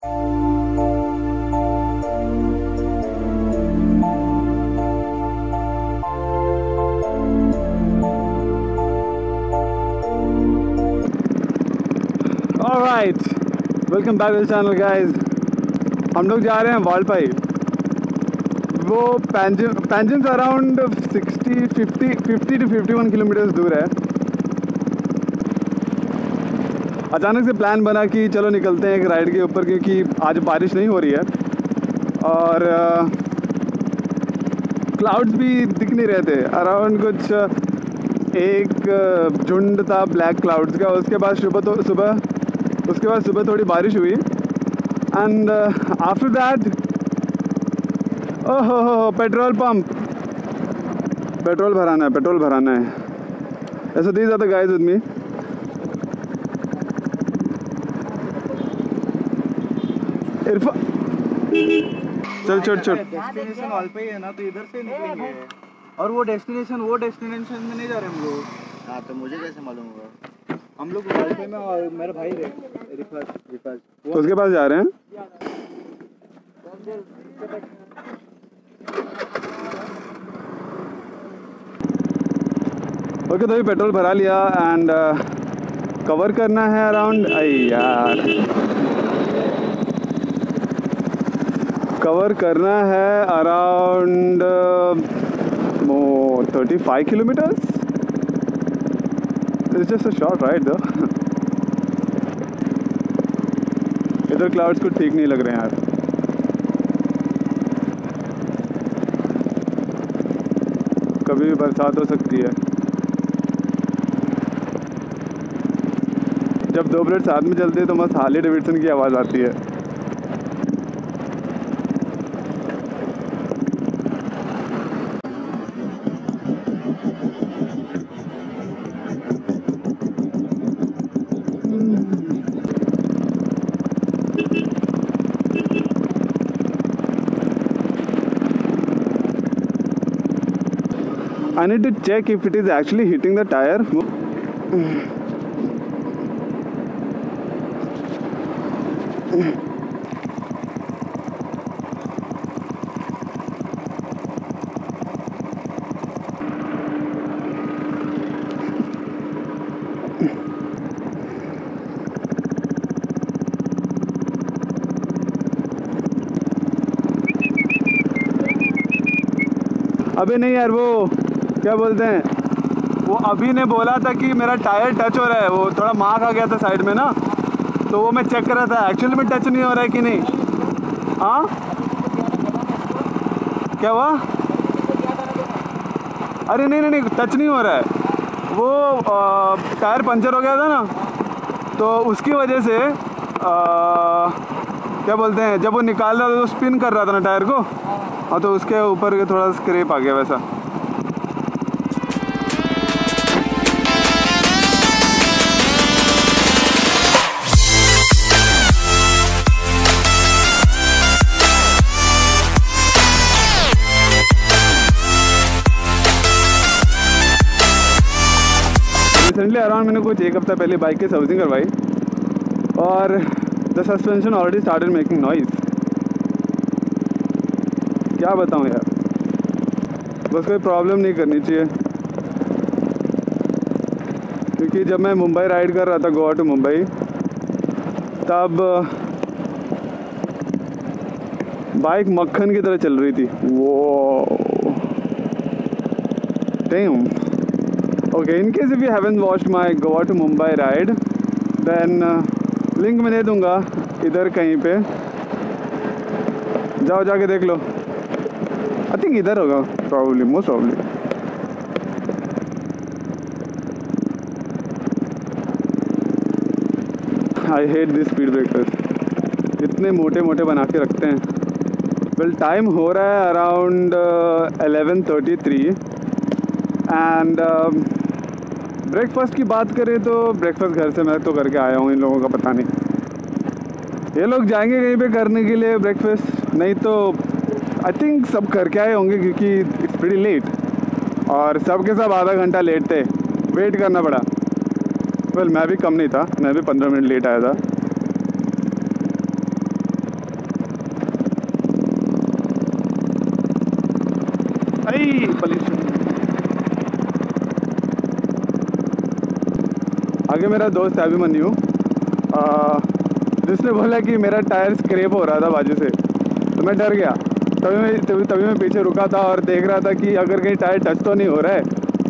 Alright, welcome back to the channel guys. हम लोग जा रहे हैं वालपाई। वो पैंजन से अराउंड 50 to 51 किलोमीटर्स दूर है। अचानक से प्लान बना कि चलो निकलते हैं एक राइड के ऊपर, क्योंकि आज बारिश नहीं हो रही है और क्लाउड्स भी दिख नहीं रहे थे। अराउंड कुछ एक झुंड था ब्लैक क्लाउड्स का। उसके बाद सुबह थोड़ी बारिश हुई एंड आफ्टर दैट ओहो पेट्रोल पंप, पेट्रोल भराना है। ऐसा these are the guys with me. चल डेस्टिनेशन वालपाई है ना, तो इधर से निकलेंगे। और वो डेस्टिनेशन में नहीं जा रहे हम लोग। हाँ, तो मुझे कैसे मालूम होगा? हम लोग वालपाई में और मेरा भाई रिफाज तो उसके पास जा रहे हैं। ओके, तो अभी पेट्रोल भरा लिया एंड कवर करना है अराउंड कवर करना है around 35 kilometers. It's just a short ride दो। इधर क्लाउड्स कुछ ठीक नहीं लग रहे हैं यार। कभी भी बरसात हो सकती है। जब दो बुलेट साथ में चलते हैं तो मस्त हार्ले डेविडसन की आवाज़ आती है। I need to check if it is actually hitting the tire. अबे नहीं यार, वो क्या बोलते हैं, वो अभी ने बोला था कि मेरा टायर टच हो रहा है। वो थोड़ा मार्क आ गया था साइड में ना, तो वो मैं चेक कर रहा था एक्चुअली में टच नहीं हो रहा है कि नहीं। हाँ, क्या हुआ? अरे नहीं टच नहीं हो रहा है। वो टायर पंचर हो गया था ना, तो उसकी वजह से क्या बोलते हैं, जब वो निकाल रहा था तो स्पिन कर रहा था ना टायर को। हाँ, तो उसके ऊपर थोड़ा स्क्रैप आ गया वैसा। रिसेंटली अराउंड मैंने कुछ एक हफ्ता पहले बाइक की सर्विसिंग करवाई और the suspension already started making noise. क्या बताऊँ यार, बस कोई प्रॉब्लम नहीं करनी चाहिए। क्योंकि जब मैं मुंबई राइड कर रहा था, गोवा टू मुंबई, तब बाइक मक्खन की तरह चल रही थी। वो dam. Okay, in case if you haven't watched my Goa to Mumbai ride, then link मैं दे दूँगा इधर कहीं पे, जाओ जाके देख लो। आई थिंक इधर होगा probably, most probably. I hate this speed breakers, इतने मोटे मोटे बना के रखते हैं। वेल, टाइम हो रहा है अराउंड 11:33 एंड ब्रेकफास्ट की बात करें तो ब्रेकफास्ट घर से मैं तो करके आया हूँ। इन लोगों का पता नहीं, ये लोग जाएंगे कहीं पे करने के लिए ब्रेकफास्ट, नहीं तो आई थिंक सब करके आए होंगे क्योंकि इट्स प्रीटी लेट और सब के सब आधा घंटा लेट थे, वेट करना पड़ा। वेल, मैं भी कम नहीं था, मैं भी 15 मिनट लेट आया था। भाई पॉल्यूशन। आगे मेरा दोस्त है अभिमन्यु, जिसने बोला कि मेरा टायर स्क्रैप हो रहा था बाजू से, तो मैं डर गया। तभी मैं पीछे रुका था और देख रहा था कि अगर कहीं टायर टच तो नहीं हो रहा है।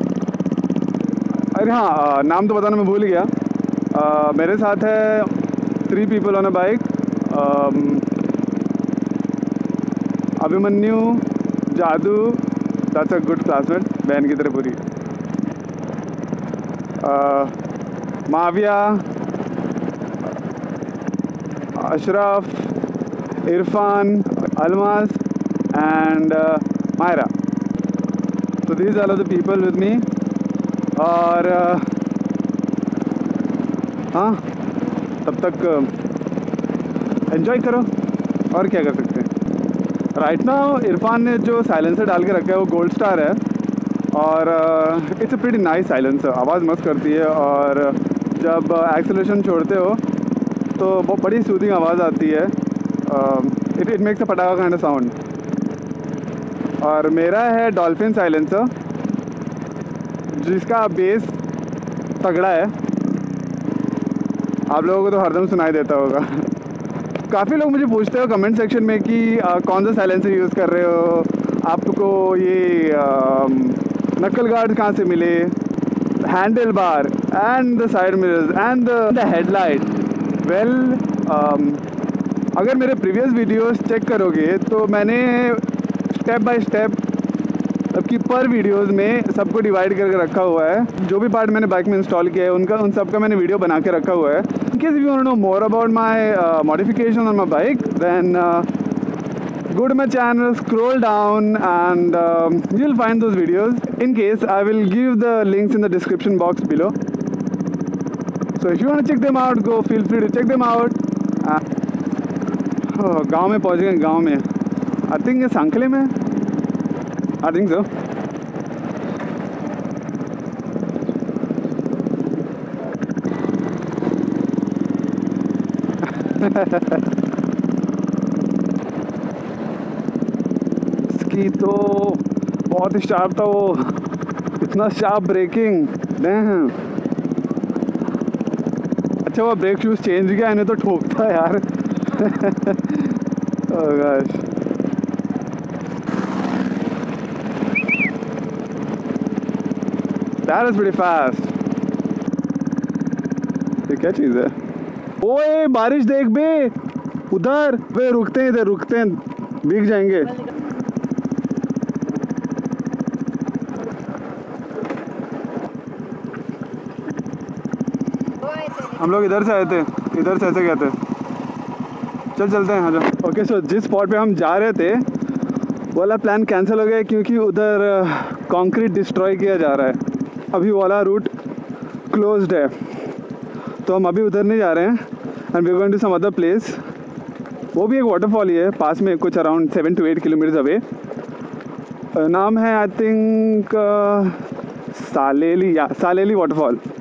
अरे हाँ, नाम तो बताना मैं भूल गया। मेरे साथ है 3 people on a bike, Abhimanyu, Jadu, that's a good classmate, बहन की तरह पूरी, माविया, अशरफ, इरफान, अलमास एंड मायरा। तो these are the people with me. और हाँ, तब तक एंजॉय करो, और क्या कर सकते हैं। राइट नाउ इरफान ने जो साइलेंसर डाल के रखा है वो गोल्ड स्टार है, और it's a pretty nice silencer, आवाज़ मस्त करती है, और जब एक्सेलरेशन छोड़ते हो तो बहुत बड़ी सूदिंग आवाज़ आती है। इट मेक्स अ पटाखा काइंड ऑफ साउंड। और मेरा है डॉल्फिन साइलेंसर, जिसका बेस तगड़ा है, आप लोगों को तो हरदम सुनाई देता होगा। काफ़ी लोग मुझे पूछते हो कमेंट सेक्शन में कि कौन सा साइलेंसर यूज़ कर रहे हो, आपको ये नकल गार्ड कहाँ से मिले, handle bar and the side mirrors and the headlight. Well, अगर मेरे प्रीवियस वीडियोस चेक करोगे तो मैंने स्टेप बाय स्टेप कि पर वीडियोस में सबको डिवाइड करके रखा हुआ है। जो भी पार्ट मैंने बाइक में इंस्टॉल किया है उन सब का मैंने वीडियो बना के रखा हुआ है। In case you want to know more about my modification on my bike, then go to my channel, scroll down, and you'll find those videos. In case, I will give the links in the description box below. So if you want to check them out, go, feel free to check them out. गाँव में पहुँच गए, गाँव में I think ये सांखले में, I think so. इसकी तो बहुत ही शार्प था वो, इतना शार्प ब्रेकिंग। अच्छा वो ब्रेक शूज चेंज किया, इन्हें तो ठोकता यार। Oh gosh. That is pretty fast. ये क्या चीज़ है? ओए बारिश देख बे, उधर वे रुकते हैं, इधर रुकते हैं, भीग जाएंगे। हम लोग इधर से आए थे, इधर से ऐसे गए थे। चल चलते हैं, हाँ। ओके, सो जिस स्पॉट पे हम जा रहे थे वो वाला प्लान कैंसिल हो गया क्योंकि उधर कंक्रीट डिस्ट्रॉय किया जा रहा है। अभी वाला रूट क्लोज्ड है, तो हम अभी उधर नहीं जा रहे हैं, and we are going to some other place. वो भी एक वाटरफॉल ही है पास में, कुछ अराउंड 7 to 8 किलोमीटर्स अवे। नाम है आई थिंक सालेली वाटरफॉल।